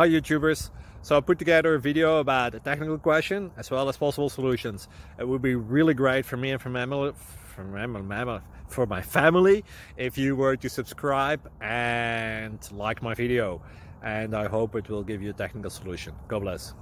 Hi YouTubers. So I put together a video about a technical question as well as possible solutions. It would be really great for me and for my family if you were to subscribe and like my video, and I hope it will give you a technical solution. God bless.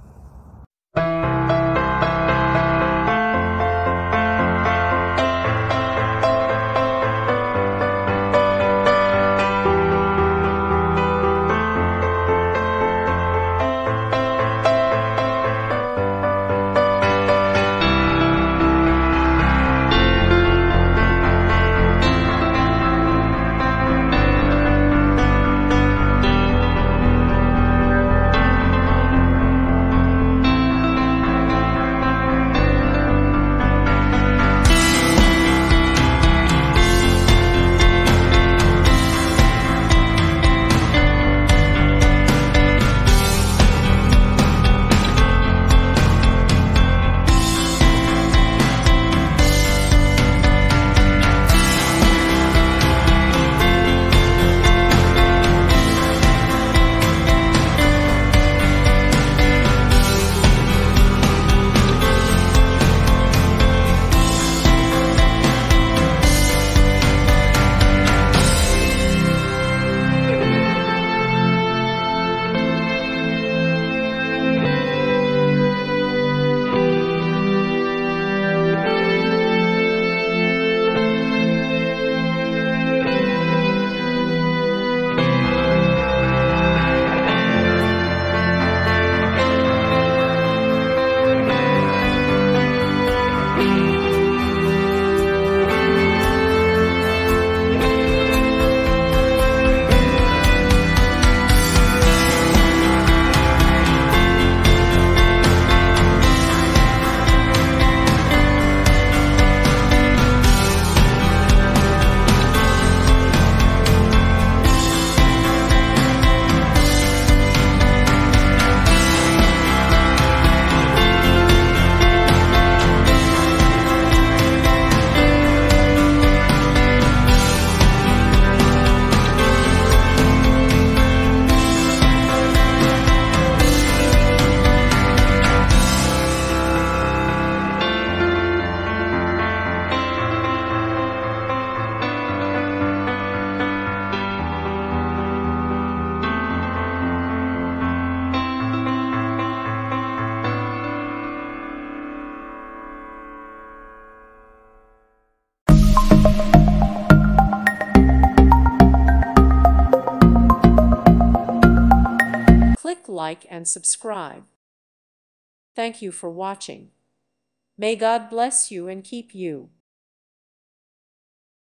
Click like and subscribe. Thank you for watching. May God bless you and keep you.